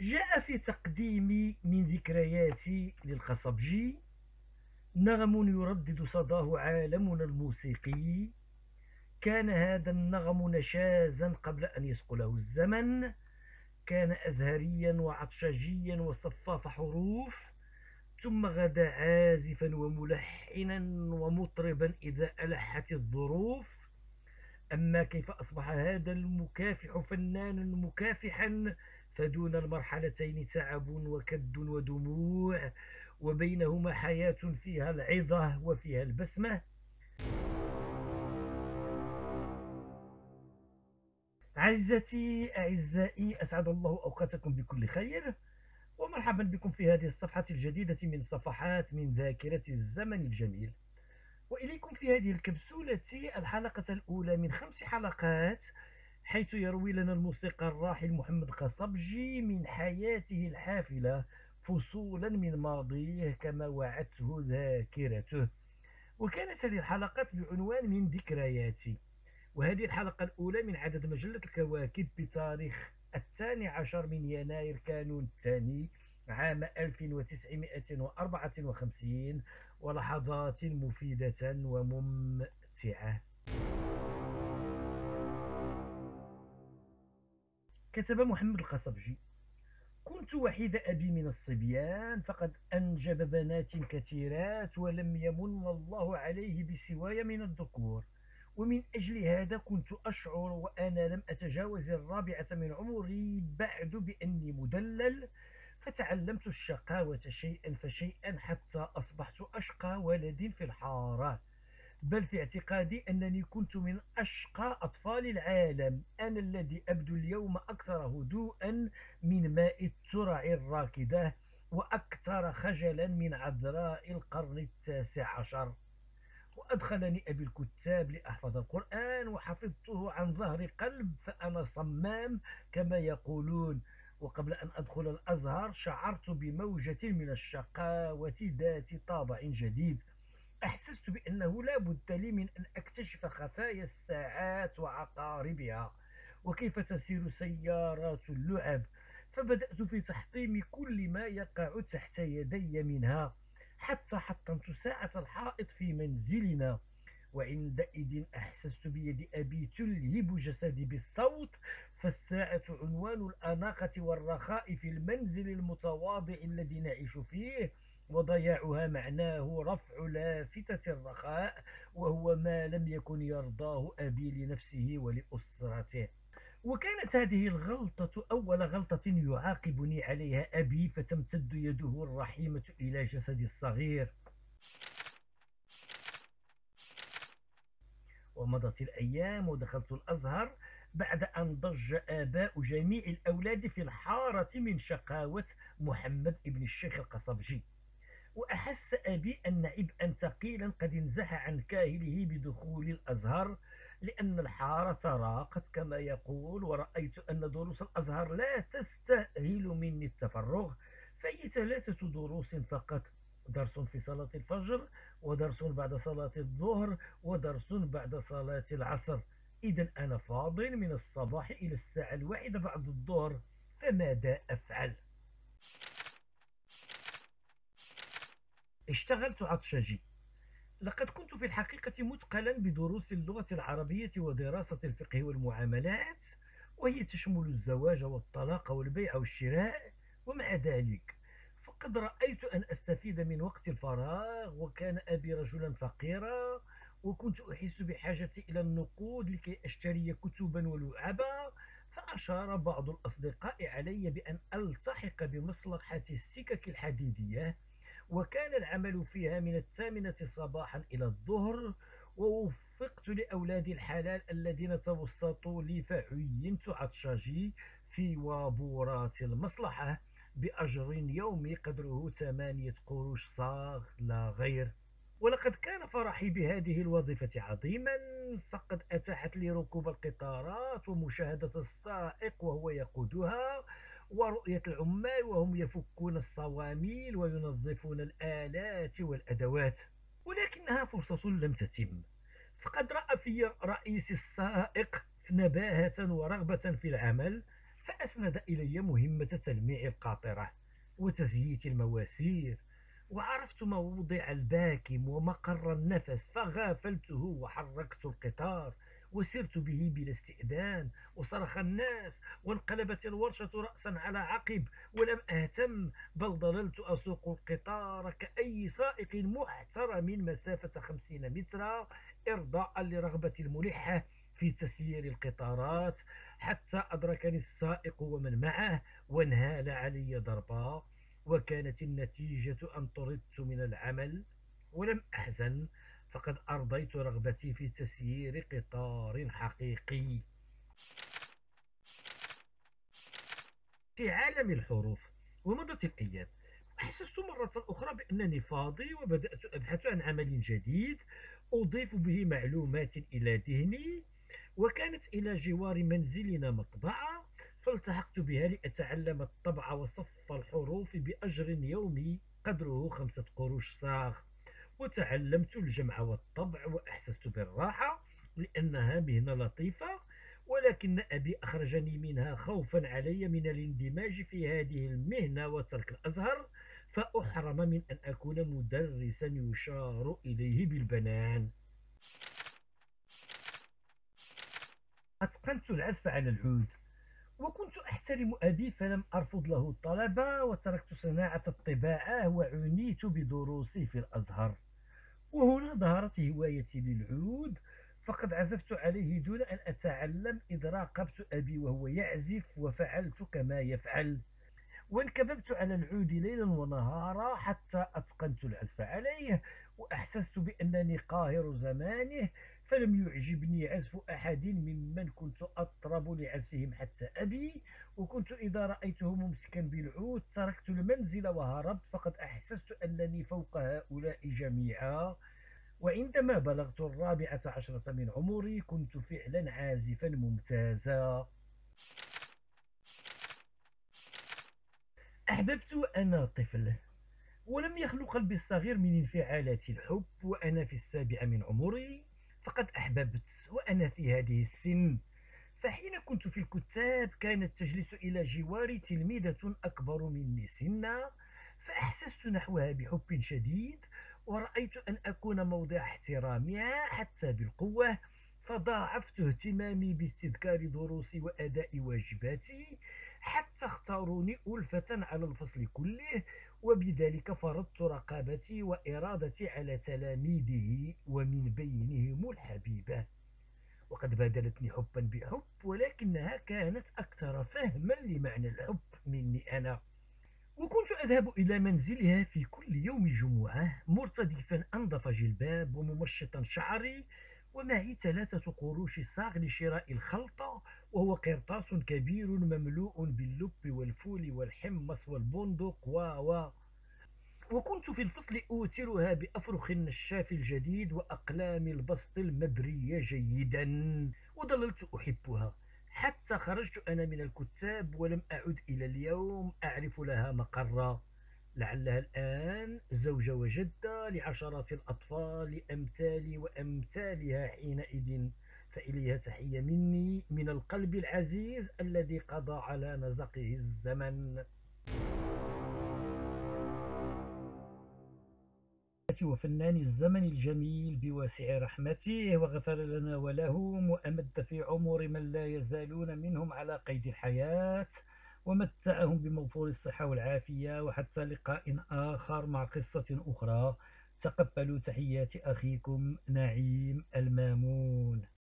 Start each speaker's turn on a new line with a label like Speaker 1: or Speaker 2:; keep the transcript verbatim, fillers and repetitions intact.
Speaker 1: جاء في تقديم من ذكرياتي للخصبجي نغم يردد صداه عالمنا الموسيقي. كان هذا النغم نشازا قبل أن يسقله الزمن. كان أزهريا وعطشجيا وصفاف حروف، ثم غدا عازفا وملحنا ومطربا إذا ألحت الظروف. أما كيف أصبح هذا المكافح فنانا مكافحا، فدون المرحلتين تعب وكد ودموع، وبينهما حياة فيها العظة وفيها البسمة. عزتي أعزائي، أسعد الله أوقاتكم بكل خير، ومرحبا بكم في هذه الصفحة الجديدة من صفحات من ذاكرة الزمن الجميل. وإليكم في هذه الكبسولة الحلقة الأولى من خمس حلقات، حيث يروي لنا الموسيقى الراحل محمد خصبجي من حياته الحافلة فصولا من ماضيه كما وعدته ذاكرته. وكانت هذه الحلقات بعنوان من ذكرياتي، وهذه الحلقة الأولى من عدد مجلة الكواكب بتاريخ الثاني عشر من يناير كانون الثاني عام ألف وتسعمائة وأربعة وخمسين، ولحظات مفيدة وممتعة. كتب محمد الخصبجي: كنت وحيد أبي من الصبيان، فقد أنجب بنات كثيرات، ولم يمن الله عليه بسواي من الذكور. ومن أجل هذا كنت أشعر وأنا لم أتجاوز الرابعة من عمري بعد بأني مدلل، فتعلمت الشقاوة شيئا فشيئا حتى أصبحت أشقى ولد في الحارة، بل في اعتقادي أنني كنت من أشقى أطفال العالم. أنا الذي أبدو اليوم أكثر هدوءا من ماء الترع الراكدة، وأكثر خجلا من عذراء القرن التاسع عشر. وأدخلني أبي الكتاب لأحفظ القرآن، وحفظته عن ظهر قلب، فأنا صمام كما يقولون. وقبل أن أدخل الأزهر شعرت بموجة من الشقاوة ذات طابع جديد. أحسست بأنه لا بد لي من أن أكتشف خفايا الساعات وعقاربها، وكيف تسير سيارات اللعب. فبدأت في تحطيم كل ما يقع تحت يدي منها، حتى حطمت ساعة الحائط في منزلنا. وعندئذ أحسست بيد أبي تلهب جسدي بالصوت، فالساعة عنوان الأناقة والرخاء في المنزل المتواضع الذي نعيش فيه، وضياعها معناه رفع لافتة الرخاء، وهو ما لم يكن يرضاه أبي لنفسه ولأسرته. وكانت هذه الغلطة أول غلطة يعاقبني عليها أبي، فتمتد يده الرحيمة إلى جسدي الصغير. ومضت الأيام ودخلت الأزهر بعد أن ضج آباء جميع الأولاد في الحارة من شقاوة محمد ابن الشيخ القصبجي. وأحس أبي أن عبئا ثقيلا قد انزح عن كاهله بدخول الأزهر، لأن الحارة راقت كما يقول. ورأيت أن دروس الأزهر لا تستأهل مني التفرغ، فهي ثلاثة دروس فقط: درس في صلاة الفجر، ودرس بعد صلاة الظهر، ودرس بعد صلاة العصر. إذا أنا فاضل من الصباح إلى الساعة الواحدة بعد الظهر، فماذا أفعل؟ اشتغلت عطشجي. لقد كنت في الحقيقة مثقلا بدروس اللغة العربية ودراسة الفقه والمعاملات، وهي تشمل الزواج والطلاق والبيع والشراء. ومع ذلك فقد رأيت أن أستفيد من وقت الفراغ، وكان أبي رجلا فقيرا، وكنت أحس بحاجة إلى النقود لكي أشتري كتبا ولعبا. فأشار بعض الأصدقاء علي بأن ألتحق بمصلحة السكك الحديدية، وكان العمل فيها من الثامنة صباحا إلى الظهر. ووفقت لأولاد الحلال الذين توسطوا لي، فعينت عطشاجي في وابورات المصلحة بأجر يومي قدره ثمانية قروش صاغ لا غير. ولقد كان فرحي بهذه الوظيفة عظيما، فقد أتاحت لي ركوب القطارات ومشاهدة السائق وهو يقودها، ورؤية العمال وهم يفكون الصواميل وينظفون الآلات والأدوات. ولكنها فرصة لم تتم، فقد رأى في رئيس السائق نباهة ورغبة في العمل، فأسند إلي مهمة تلميع القاطرة وتزييت المواسير، وعرفت موضع الباكم ومقر النفس، فغافلته وحركت القطار وسرت به بلا استئذان. وصرخ الناس وانقلبت الورشة رأسا على عقب، ولم أهتم، بل ظللت أسوق القطار كأي سائق محترم مسافة خمسين مترا، إرضاء لرغبة الملحة في تسيير القطارات، حتى أدركني السائق ومن معه وانهال علي ضربا. وكانت النتيجة أن طردت من العمل، ولم أحزن، فقد أرضيت رغبتي في تسيير قطار حقيقي. في عالم الحروف. ومضت الأيام، أحسست مرة أخرى بأنني فاضي، وبدأت أبحث عن عمل جديد أضيف به معلومات إلى ذهني. وكانت إلى جوار منزلنا مطبعة، فالتحقت بها لأتعلم الطبع وصف الحروف بأجر يومي قدره خمسة قروش صاغ. وتعلمت الجمع والطبع وأحسست بالراحة، لأنها مهنة لطيفة، ولكن أبي أخرجني منها خوفا علي من الاندماج في هذه المهنة وترك الأزهر، فأحرم من أن أكون مدرسا يشار إليه بالبنان. أتقنت العزف على العود، وكنت أحترم أبي فلم أرفض له الطلب، وتركت صناعة الطباعة وعنيت بدروسي في الأزهر. وهنا ظهرت هوايتي للعود، فقد عزفت عليه دون أن أتعلم، إذ راقبت أبي وهو يعزف وفعلت كما يفعل. وانكببت على العود ليلا ونهارا حتى أتقنت العزف عليه، وأحسست بأنني قاهر زمانه. فلم يعجبني عزف أحد ممن كنت أطرب لعزفهم، حتى أبي. وكنت إذا رأيته ممسكا بالعود تركت المنزل وهربت، فقد أحسست أنني فوق هؤلاء جميعا. وعندما بلغت الرابعة عشرة من عمري كنت فعلا عازفا ممتازا. أحببت وأنا طفل، ولم يخلو قلبي الصغير من انفعالات الحب وأنا في السابعة من عمري. فقد أحببت وأنا في هذه السن، فحين كنت في الكتاب كانت تجلس إلى جواري تلميذة أكبر مني سنا، فأحسست نحوها بحب شديد، ورأيت أن أكون موضع احترامها حتى بالقوة. فضاعفت اهتمامي باستذكار دروسي وأداء واجباتي، حتى اختاروني ألفة على الفصل كله، وبذلك فرضت رقابتي وإرادتي على تلاميذه، ومن بينهم الحبيبة. وقد بادلتني حبا بحب، ولكنها كانت أكثر فهما لمعنى الحب مني أنا. وكنت أذهب إلى منزلها في كل يوم جمعة مرتدفا أنظف جلباب وممشطا شعري، ومعي ثلاثة قروش صاغ لشراء الخلطة، وهو قرطاس كبير مملوء باللب والفول والحمص والبندق و و وكنت في الفصل أوترها بأفرخ النشاف الجديد وأقلام البسط المبرية جيدا، وظللت أحبها حتى خرجت أنا من الكتاب، ولم أعد إلى اليوم أعرف لها مقرا. لعلها الآن زوجة وجدة لعشرات الأطفال أمثالي وأمثالها حينئذ. فإليها تحية مني من القلب العزيز الذي قضى على نزقه الزمن. وفنان الزمن الجميل بواسع رحمته، وغفر لنا ولهم، وأمد في عمر من لا يزالون منهم على قيد الحياة، ومتعهم بموفور الصحة والعافية. وحتى لقاء آخر مع قصة أخرى، تقبلوا تحيات أخيكم نعيم المامون.